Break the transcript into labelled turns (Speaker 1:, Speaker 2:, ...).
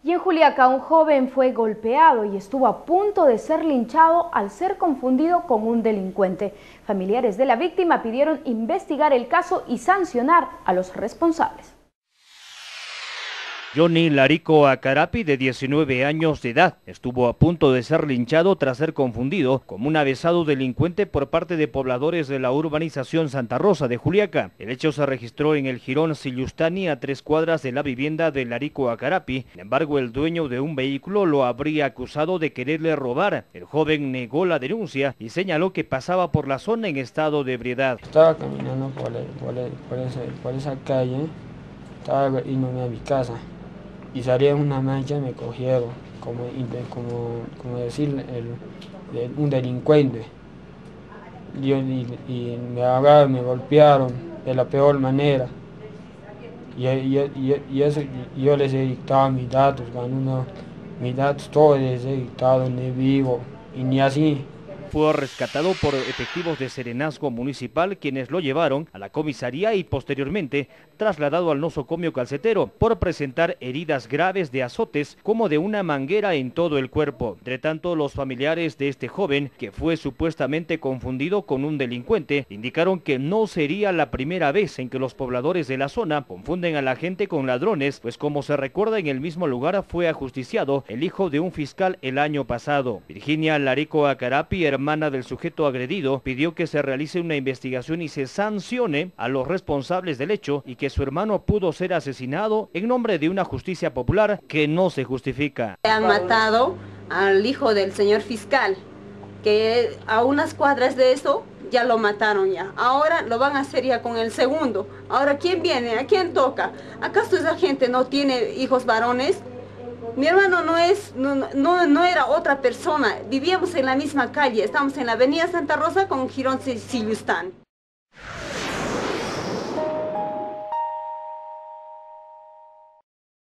Speaker 1: Y en Juliaca, un joven fue golpeado y estuvo a punto de ser linchado al ser confundido con un delincuente. Familiares de la víctima pidieron investigar el caso y sancionar a los responsables.
Speaker 2: Johnny Larico Acarapi, de 19 años de edad, estuvo a punto de ser linchado tras ser confundido como un avesado delincuente por parte de pobladores de la urbanización Santa Rosa de Juliaca. El hecho se registró en el jirón Sillustani, a 3 cuadras de la vivienda de Larico Acarapi. Sin embargo, el dueño de un vehículo lo habría acusado de quererle robar. El joven negó la denuncia y señaló que pasaba por la zona en estado de ebriedad.
Speaker 3: Estaba caminando por esa calle, estaba yéndome a mi casa. Y salí en una mancha y me cogieron, como decir, un delincuente. Y me agarraron, me golpearon de la peor manera. Yo les he dictado mis datos, mis datos todos les he dictado, ni vivo, y ni así.
Speaker 2: Fue rescatado por efectivos de Serenazgo Municipal, quienes lo llevaron a la comisaría y posteriormente trasladado al nosocomio calcetero por presentar heridas graves de azotes como de una manguera en todo el cuerpo. Entre tanto, los familiares de este joven, que fue supuestamente confundido con un delincuente, indicaron que no sería la primera vez en que los pobladores de la zona confunden a la gente con ladrones, pues como se recuerda, en el mismo lugar fue ajusticiado el hijo de un fiscal el año pasado. Virginia Larico Acarapi, hermana del sujeto agredido, pidió que se realice una investigación y se sancione a los responsables del hecho y que su hermano pudo ser asesinado en nombre de una justicia popular que no se justifica.
Speaker 4: Han matado al hijo del señor fiscal, que a unas cuadras de eso ya lo mataron ya. Ahora lo van a hacer ya con el segundo. Ahora, ¿quién viene? ¿A quién toca? ¿Acaso esa gente no tiene hijos varones? Mi hermano no era otra persona, vivíamos en la misma calle, estamos en la avenida Santa Rosa con jirón Sillustani.